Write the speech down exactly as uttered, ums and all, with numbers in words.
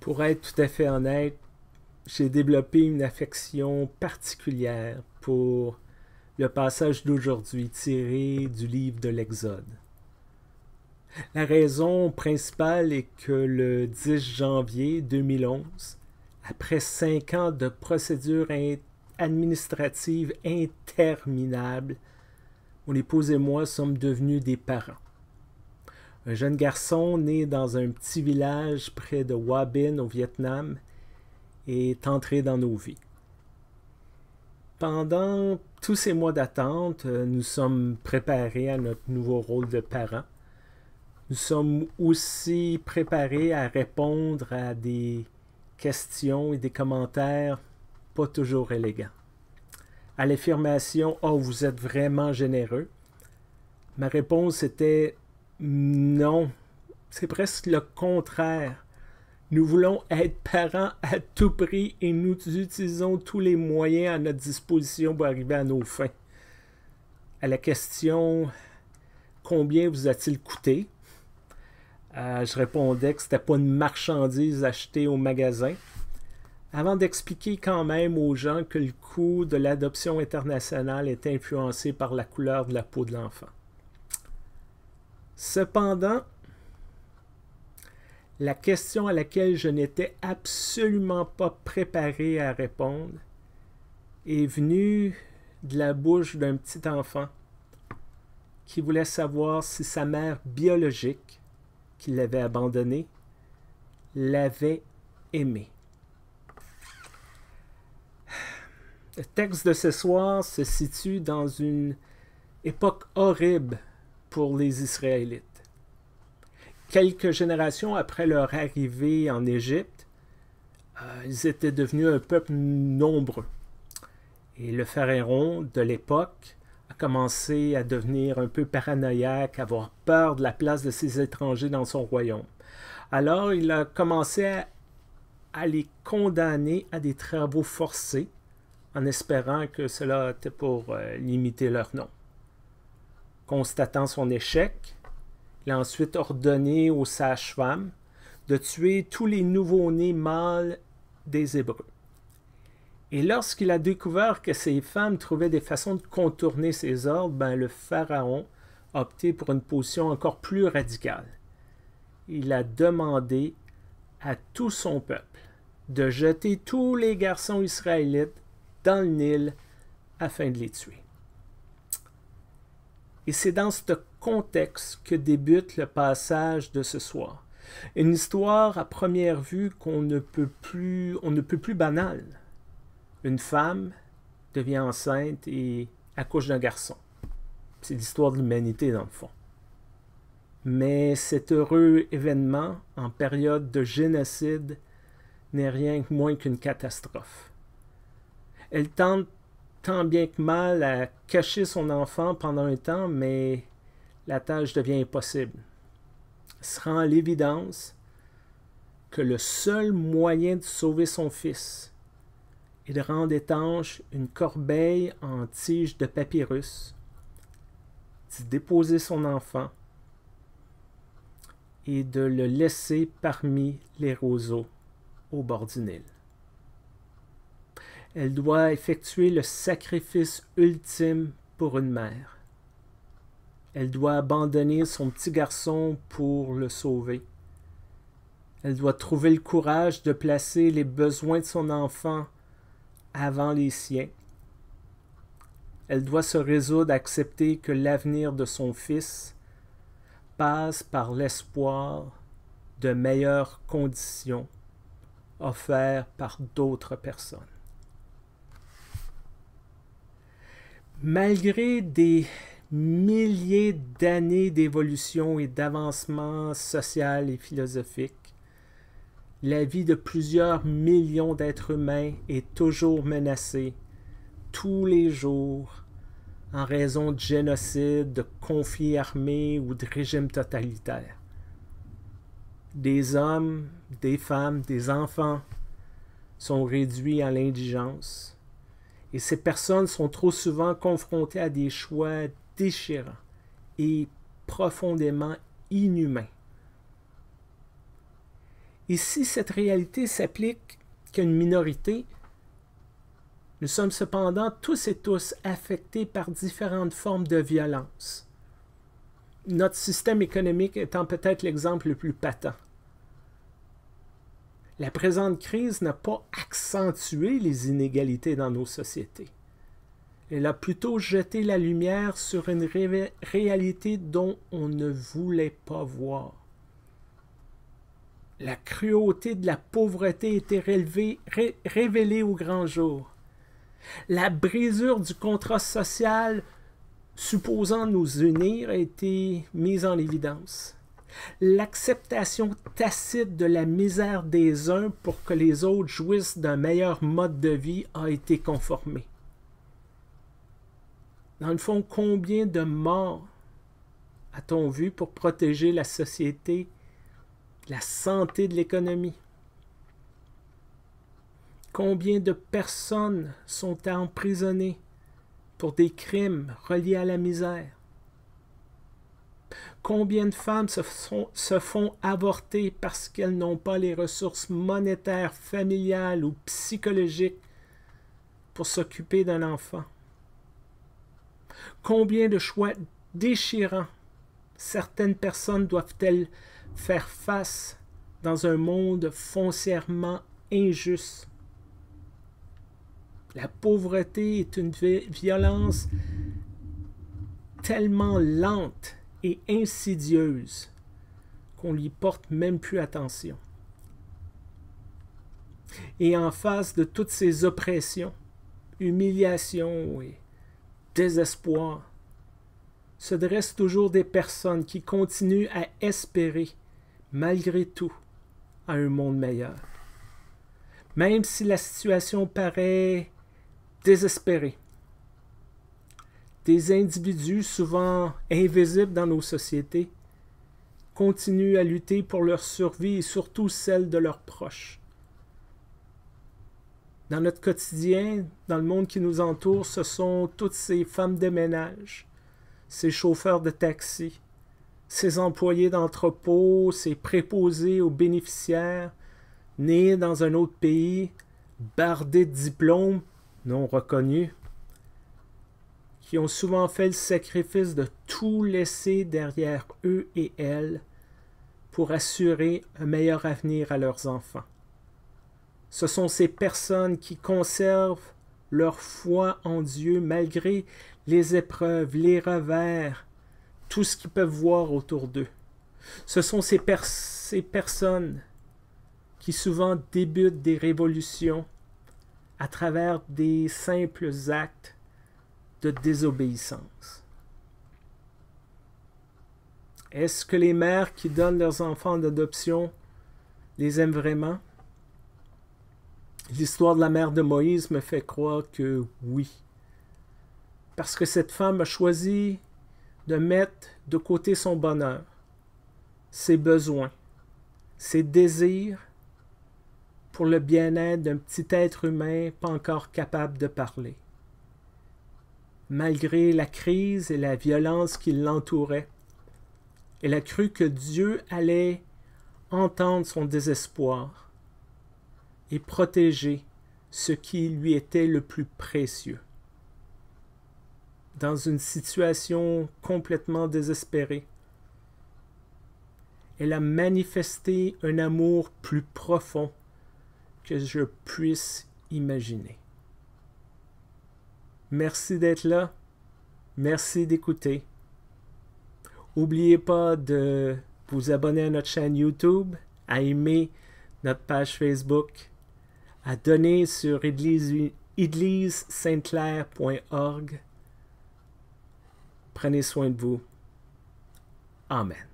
Pour être tout à fait honnête, j'ai développé une affection particulière pour le passage d'aujourd'hui tiré du livre de l'Exode. La raison principale est que le dix janvier deux mille onze, après cinq ans de procédures administratives interminables, mon épouse et moi sommes devenus des parents. Un jeune garçon né dans un petit village près de Hoa Binh au Vietnam est entré dans nos vies. Pendant tous ces mois d'attente, nous sommes préparés à notre nouveau rôle de parents. Nous sommes aussi préparés à répondre à des questions et des commentaires pas toujours élégants. À l'affirmation « Oh, vous êtes vraiment généreux », ma réponse était « Non, c'est presque le contraire. Nous voulons être parents à tout prix et nous utilisons tous les moyens à notre disposition pour arriver à nos fins. » À la question « Combien vous a-t-il coûté ?» Euh, je répondais que ce n'était pas une marchandise achetée au magasin, avant d'expliquer quand même aux gens que le coût de l'adoption internationale est influencé par la couleur de la peau de l'enfant. Cependant, la question à laquelle je n'étais absolument pas préparé à répondre est venue de la bouche d'un petit enfant qui voulait savoir si sa mère biologique, qui l'avait abandonné, l'avait aimé. Le texte de ce soir se situe dans une époque horrible pour les Israélites. Quelques générations après leur arrivée en Égypte, euh, ils étaient devenus un peuple nombreux. Et le pharaon de l'époque a commencé à devenir un peu paranoïaque, à avoir peur de la place de ces étrangers dans son royaume. Alors, il a commencé à, à les condamner à des travaux forcés, en espérant que cela était pour euh, limiter leur nom. Constatant son échec, il a ensuite ordonné aux sages-femmes de tuer tous les nouveau-nés mâles des Hébreux. Et lorsqu'il a découvert que ces femmes trouvaient des façons de contourner ces ordres, ben, le pharaon a opté pour une position encore plus radicale. Il a demandé à tout son peuple de jeter tous les garçons israélites dans le Nil afin de les tuer. Et c'est dans ce contexte que débute le passage de ce soir. Une histoire à première vue qu'on ne peut plus, on ne peut plus banale. Une femme devient enceinte et accouche d'un garçon. C'est l'histoire de l'humanité dans le fond. Mais cet heureux événement, en période de génocide, n'est rien que moins qu'une catastrophe. Elle tente tant bien que mal à cacher son enfant pendant un temps, mais la tâche devient impossible. Elle se rend à l'évidence que le seul moyen de sauver son fils est de rendre étanche une corbeille en tige de papyrus, d'y déposer son enfant et de le laisser parmi les roseaux au bord du Nil. Elle doit effectuer le sacrifice ultime pour une mère. Elle doit abandonner son petit garçon pour le sauver. Elle doit trouver le courage de placer les besoins de son enfant avant les siens. Elle doit se résoudre à accepter que l'avenir de son fils passe par l'espoir de meilleures conditions offertes par d'autres personnes. Malgré des milliers d'années d'évolution et d'avancement social et philosophique, la vie de plusieurs millions d'êtres humains est toujours menacée, tous les jours, en raison de génocides, de conflits armés ou de régimes totalitaires. Des hommes, des femmes, des enfants sont réduits à l'indigence. Et ces personnes sont trop souvent confrontées à des choix déchirants et profondément inhumains. Et si cette réalité s'applique qu'à une minorité, nous sommes cependant tous et tous affectés par différentes formes de violence. Notre système économique étant peut-être l'exemple le plus patent. La présente crise n'a pas accentué les inégalités dans nos sociétés. Elle a plutôt jeté la lumière sur une ré- réalité dont on ne voulait pas voir. La cruauté de la pauvreté était relevée, ré- révélée au grand jour. La brisure du contrat social supposant nous unir a été mise en évidence. L'acceptation tacite de la misère des uns pour que les autres jouissent d'un meilleur mode de vie a été conformée. Dans le fond, combien de morts a-t-on vu pour protéger la société, la santé de l'économie? Combien de personnes sont emprisonnées pour des crimes reliés à la misère? Combien de femmes se, sont, se font avorter parce qu'elles n'ont pas les ressources monétaires, familiales ou psychologiques pour s'occuper d'un enfant? Combien de choix déchirants certaines personnes doivent-elles faire face dans un monde foncièrement injuste? La pauvreté est une violence tellement lente et insidieuse qu'on n'y porte même plus attention. Et en face de toutes ces oppressions, humiliations et désespoir, se dressent toujours des personnes qui continuent à espérer, malgré tout, à un monde meilleur. Même si la situation paraît désespérée, des individus souvent invisibles dans nos sociétés continuent à lutter pour leur survie et surtout celle de leurs proches. Dans notre quotidien, dans le monde qui nous entoure, ce sont toutes ces femmes de ménage, ces chauffeurs de taxi, ces employés d'entrepôt, ces préposés aux bénéficiaires, nés dans un autre pays, bardés de diplômes non reconnus, qui ont souvent fait le sacrifice de tout laisser derrière eux et elles pour assurer un meilleur avenir à leurs enfants. Ce sont ces personnes qui conservent leur foi en Dieu malgré les épreuves, les revers, tout ce qu'ils peuvent voir autour d'eux. Ce sont ces, pers- ces personnes qui souvent débutent des révolutions à travers des simples actes de désobéissance. Est-ce que les mères qui donnent leurs enfants d'adoption les aiment vraiment? L'histoire de la mère de Moïse me fait croire que oui. Parce que cette femme a choisi de mettre de côté son bonheur, ses besoins, ses désirs pour le bien-être d'un petit être humain pas encore capable de parler. Malgré la crise et la violence qui l'entourait, elle a cru que Dieu allait entendre son désespoir et protéger ce qui lui était le plus précieux. Dans une situation complètement désespérée, elle a manifesté un amour plus profond que je puisse imaginer. Merci d'être là. Merci d'écouter. N'oubliez pas de vous abonner à notre chaîne YouTube, à aimer notre page Facebook, à donner sur église sainte claire point org. Prenez soin de vous. Amen.